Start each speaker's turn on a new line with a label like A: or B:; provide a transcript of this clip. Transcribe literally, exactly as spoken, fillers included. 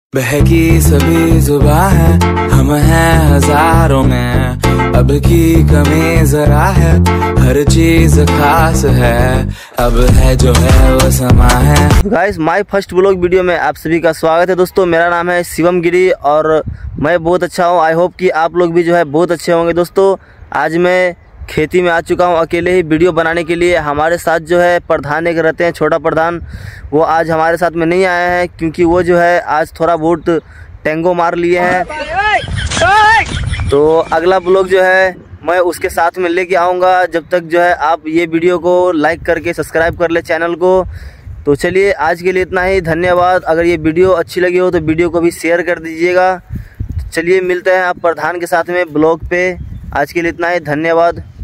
A: बहकी सभी जुबां है, हम हैं हजारों में, अब की कमी जरा है, हर चीज खास है, अब है जो है वो समा है।
B: Guys, my first vlog video में आप सभी का स्वागत है। दोस्तों, मेरा नाम है शिवम गिरी और मैं बहुत अच्छा हूँ। आई होप कि आप लोग भी जो है बहुत अच्छे होंगे। दोस्तों, आज मैं खेती में आ चुका हूँ अकेले ही वीडियो बनाने के लिए। हमारे साथ जो है प्रधान एक रहते हैं, छोटा प्रधान, वो आज हमारे साथ में नहीं आया है क्योंकि वो जो है आज थोड़ा बहुत टेंगो मार लिए हैं। तो अगला व्लॉग जो है मैं उसके साथ में लेके आऊँगा। जब तक जो है आप ये वीडियो को लाइक करके सब्सक्राइब कर ले चैनल को। तो चलिए, आज के लिए इतना ही। धन्यवाद। अगर ये वीडियो अच्छी लगी हो तो वीडियो को भी शेयर कर दीजिएगा। चलिए, मिलते हैं आप प्रधान के साथ में ब्लॉग पे। आज के लिए इतना ही। धन्यवाद।